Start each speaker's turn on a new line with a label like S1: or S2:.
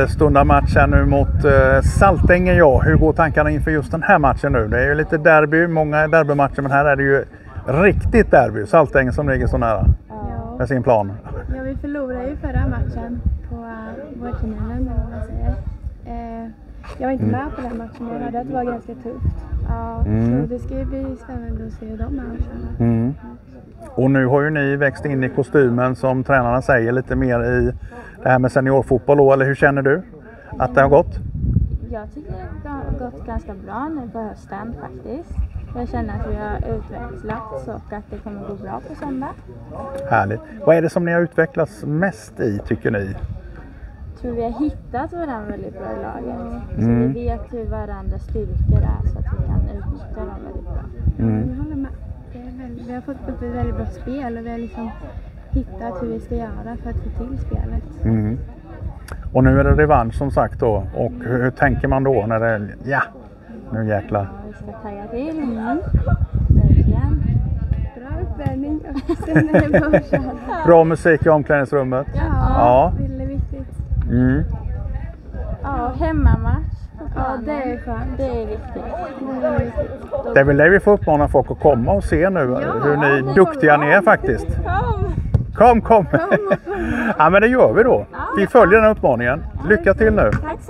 S1: Stundar matchen nu mot Saltängen. Ja, hur går tankarna inför just den här matchen nu? Det är ju lite derby, många derbymatcher, men här är det ju riktigt derby. Saltängen som ligger så nära med sin plan.
S2: Ja, vi förlorade ju förra matchen på vårterminen, eller vad man säger. Jag var inte med på den matchen, men jag hörde att det var ganska tufft. Ja, så det ska ju bli spännande att se hur de matcherna.
S1: Och nu har ju ni växt in i kostymen som tränarna säger, lite mer i det här med seniorfotboll då, eller hur känner du att det har gått?
S3: Jag tycker att det har gått ganska bra nu på hösten faktiskt. Jag känner att vi har utvecklats och att det kommer gå bra på söndag.
S1: Härligt. Vad är det som ni har utvecklats mest i, tycker ni?
S3: Jag tror vi har hittat varandra väldigt bra i laget. Så vi vet hur varandra styrkor är så att vi kan utnyttja dem väldigt bra.
S2: Jag håller med. Vi har fått upp ett väldigt bra spel och vi har liksom hittat hur vi ska göra för att få till spelet.
S1: Och nu är det revansch som sagt då. Och hur tänker man då när det nu jäklar.
S3: Ja, vi ska tagga till. Verkligen.
S2: Bra uppvärmning och sen är det bara att köra.
S1: Bra musik i omklädningsrummet.
S2: Ja, det är viktigt.
S3: Ja, hemmamatch.
S2: Ja, det är skönt.
S3: Det är viktigt.
S1: Det är väl det vi får uppmana folk att komma och se nu hur ni duktiga ni är faktiskt. Kom! Ja, men det gör vi då. Vi följer den uppmaningen. Lycka till nu.
S3: Tack